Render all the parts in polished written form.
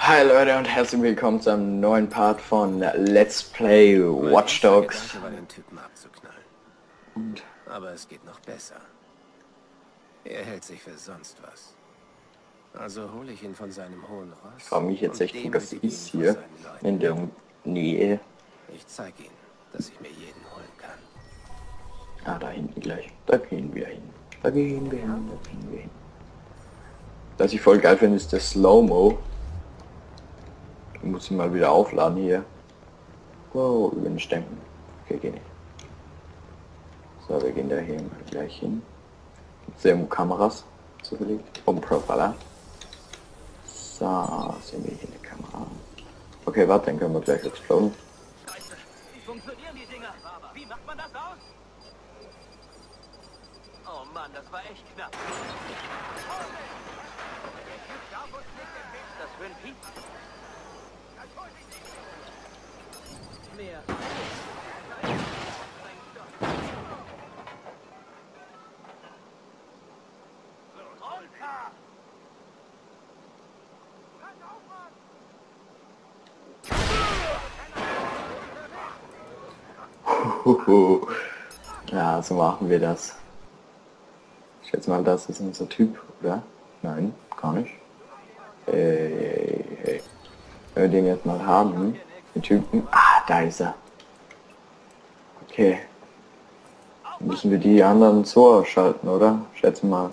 Hi Leute und herzlich willkommen zu einem neuen Part von Let's Play Watch Dogs. Gedanke war, den Typen abzuknallen. Und Aber es geht noch besser. Er hält sich für sonst was. Also hole ich ihn von seinem hohen Ross. ich frage mich jetzt und echt, was demütige ihn ist vor hier seinen Leuten. in der Nähe. Ich zeige ihm, dass ich mir jeden holen kann. Ah, da hinten gleich. Da gehen wir hin. Da gehen wir hin, da gehen wir hin. Was ich voll geil finde, ist der Slow-Mo. Muss ich mal wieder aufladen hier. Wow, über den Ständen. Okay, geht nicht. So, wir gehen da hier mal gleich hin. Gibt's irgendwo Kameras zufällig? Propeller. So, sehen wir hier eine Kamera. Okay, warte, dann können wir gleich exploden. Wie funktionieren die Dinger? Wie macht man das aus? Oh Mann, das war echt knapp. Das Twin Peaks? Mehr. Ja, so machen wir das. Ich schätze mal, das ist unser Typ, oder? Nein, gar nicht. Hey. Wenn wir den jetzt mal haben, den Typen. Ah, da ist er. Okay. Müssen wir die anderen so ausschalten, oder? Schätze mal.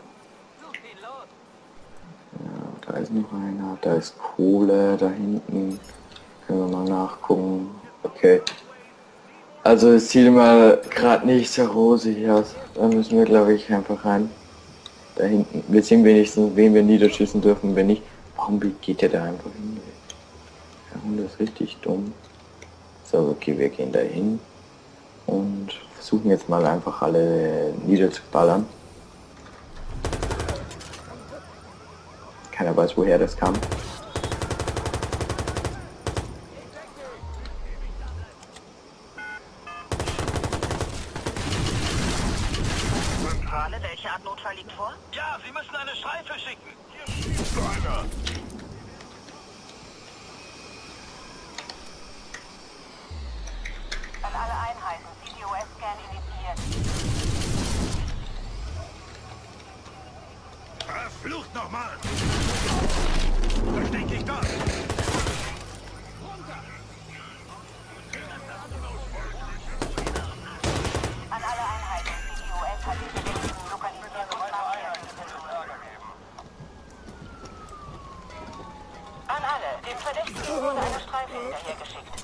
Ja, da ist noch einer. Da ist Kohle da hinten. Können wir mal nachgucken. Okay. Also es sieht mal gerade nicht so rosig aus. Da müssen wir, glaube ich, einfach rein. Da hinten. Wir sehen wenigstens, wen wir niederschießen dürfen, wenn nicht. Warum geht der da einfach hin? Der Hund ist richtig dumm. So, okay, wir gehen da hin. Und versuchen jetzt mal einfach alle niederzuballern. Keiner weiß, woher das kam. Welche Art Notfall liegt vor? Ja, Sie müssen eine Streife schicken. An alle Einheiten, CTOS-Scan initiiert. Verflucht nochmal! Versteck dich dort! An alle Einheiten, CTOS hat die Verdächtigen lokalisiert und markiert. An alle, dem Verdächtigen wurde eine Streife hinterhergeschickt.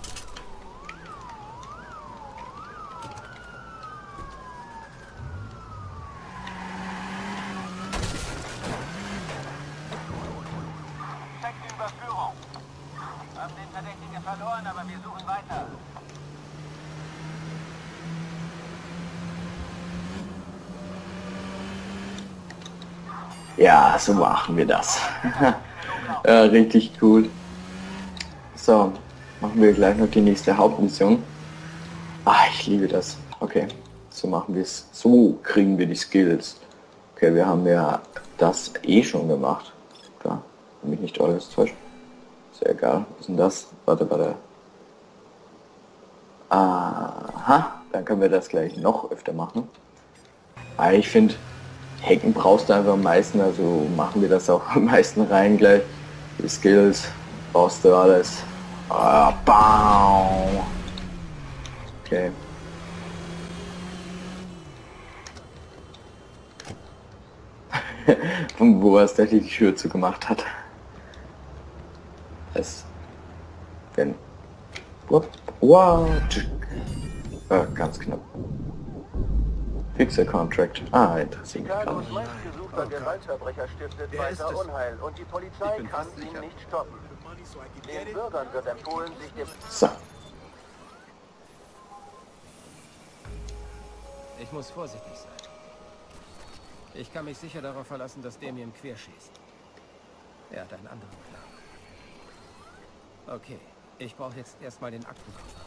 Perfekte Überführung. Haben den Verdächtigen verloren, aber wir suchen weiter. Ja, so machen wir das. Ja, richtig cool. So, machen wir gleich noch die nächste Hauptmission. Ah, ich liebe das. Okay, so machen wir es. So kriegen wir die Skills. Okay, wir haben ja das eh schon gemacht. Klar, wenn mich nicht alles täuscht. Sehr egal. Was ist denn das? Warte. Aha, dann können wir das gleich noch öfter machen. Aber ich finde, Hacken brauchst du einfach am meisten, also machen wir das auch am meisten rein gleich. Die Skills brauchst du alles. Ah, bam. Okay. Von wo aus der die Tür zugemacht hat. Es. Wenn. Wow. Ganz knapp. Fixer Contract. Ah, interessiert mich gar nicht. Meistgesuchter Gewaltverbrecher stiftet weiter Unheil und die Polizei kann ihn nicht stoppen. Den Bürgern wird empfohlen, sich dem... So. Ich muss vorsichtig sein. Ich kann mich sicher darauf verlassen, dass der mir im Querschießt. Er hat einen anderen Plan. Okay, ich brauche jetzt erstmal den Aktenkoffer.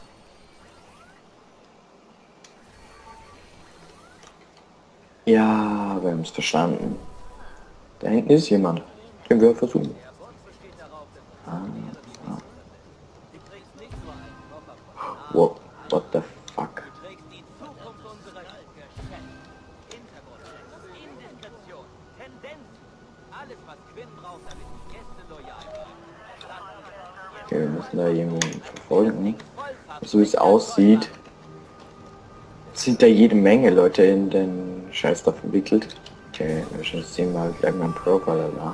Ja, wir haben es verstanden. Da hinten ist jemand. Den wir versuchen. Ah. What the fuck? Du trägst die Zukunft unserer Hintergrund, Indiskretion, Tendenz. Alles, was Quinn braucht, damit die Gäste loyal bleiben. Okay, wir müssen da irgendwo verfolgen. So wie es aussieht, sind da jede Menge Leute in den Scheiß da verwickelt. Okay, wir schon sehen mal gleich mal einen Profiler da.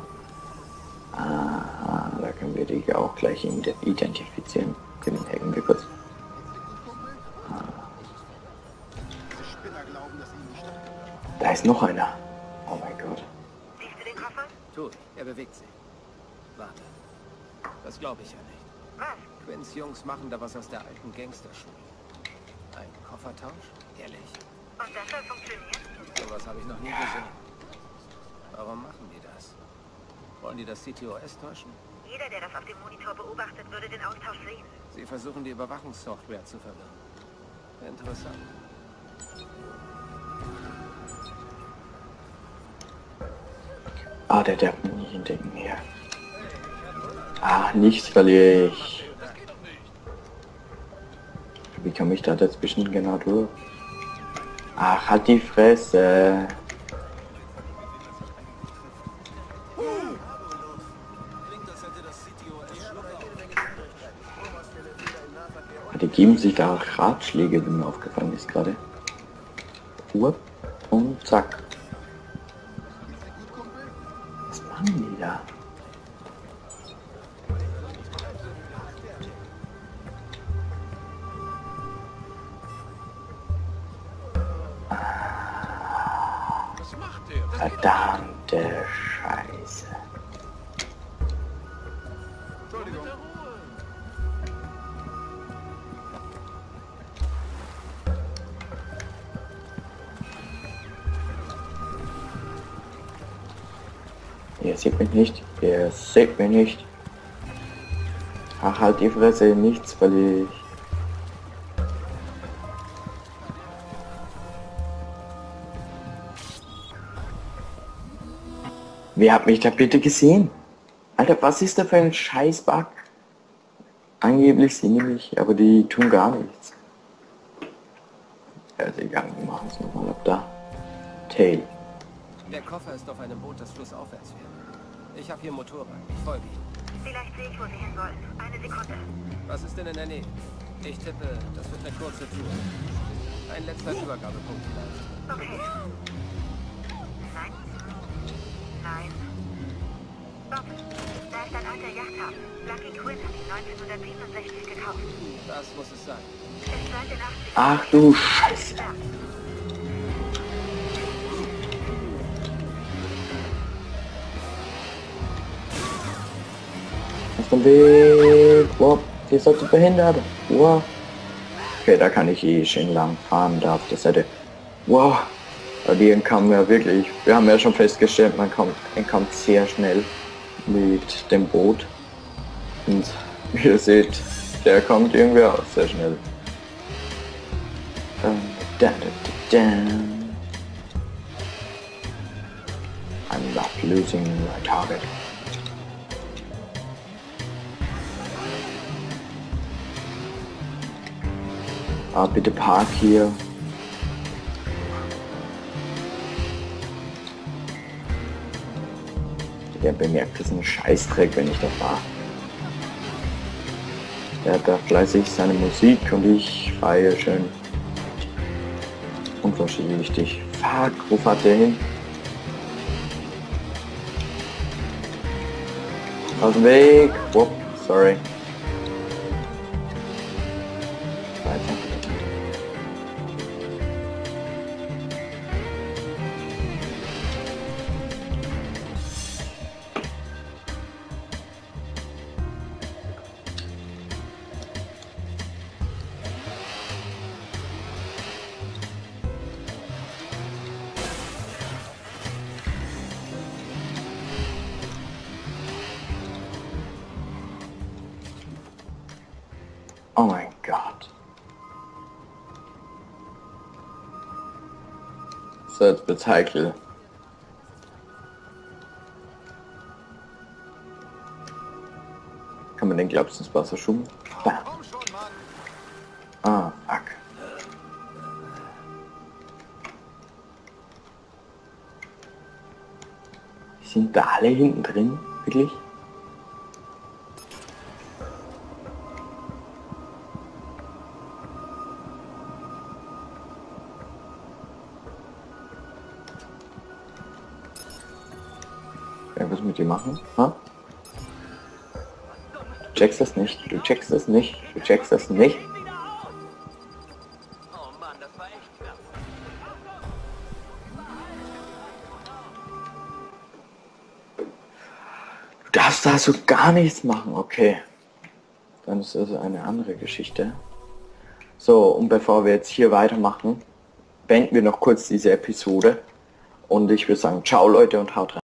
Ah, da können wir die auch gleich identifizieren. Den hacken wir kurz. Da ist noch einer. Oh mein Gott. Siehst du den Koffer? Tu ich. Er bewegt sich. Warte. Das glaube ich ja nicht. Was? Quinns Jungs machen da was aus der alten Gangsterschule. Ein Koffertausch? Ehrlich? Und das soll funktionieren? Sowas habe ich noch nie gesehen. Warum machen die das? Wollen die das CTOS täuschen? Jeder, der das auf dem Monitor beobachtet, würde den Austausch sehen. Sie versuchen die Überwachungssoftware zu verwirren. Interessant. Ah, der darf mich nicht entdecken hier. Ah, nichts verliere ich. Wie komme ich da dazwischen genau durch? Ach, halt die Fresse. Die geben sich da auch Ratschläge, wie mir aufgefallen ist gerade. Und zack. Was machen die da? Verdammte Scheiße. Ihr seht mich nicht. Ihr seht mich nicht. Ach, halt die Fresse, nichts verliere ich. Wer hat mich da bitte gesehen? Alter, was ist da für ein Scheiß-Bug? Angeblich sehen die mich, aber die tun gar nichts. Ja, ist egal, wir machen es nochmal ab da. Tail. Der Koffer ist auf einem Boot, das flussaufwärts fährt. Ich habe hier Motorrad. Ich folge Ihnen. Vielleicht sehe ich, wo Sie hinwollen. Eine Sekunde. Was ist denn in der Nähe? Ich tippe, das wird eine kurze Tour. Ein letzter Übergabepunkt vielleicht. Okay. Nein. Nein. Bob, da ist ein alter Yachthafen. Lucky Quinn hat ihn 1967 gekauft. Das muss es sein. Ist seit den 80ern. Ach du Scheiße. Aus dem Weg. Wow, ihr seid so behindert. Wow. Okay, da kann ich eh schön lang fahren da auf der Seite. Wow. Aber die entkommen ja wirklich. Wir haben ja schon festgestellt, man entkommt sehr schnell mit dem Boot. Und wie ihr seht, der kommt irgendwie auch sehr schnell. I'm not losing my target. Ah, bitte park hier. Der bemerkt es einen Scheißdreck, wenn ich da fahre. Der hat da fleißig seine Musik und ich fahre hier schön unvorsichtig. Fuck, wo fährt der hin? Aus dem Weg. Whoop, sorry. Weiter. Oh mein Gott. So, jetzt wird's heikel. Kann man den, glaubst du, ins Wasser schubsen? Bam. Ah, fuck. Sind da alle hinten drin? Wirklich? Ja, was mit dir machen? Ha? Du checkst das nicht, du checkst das nicht, du checkst das nicht. Oh Mann, das war echt knapp. Du darfst da so gar nichts machen, okay. Dann ist das eine andere Geschichte. So, und bevor wir jetzt hier weitermachen, beenden wir noch kurz diese Episode. Und ich würde sagen, ciao Leute und haut rein.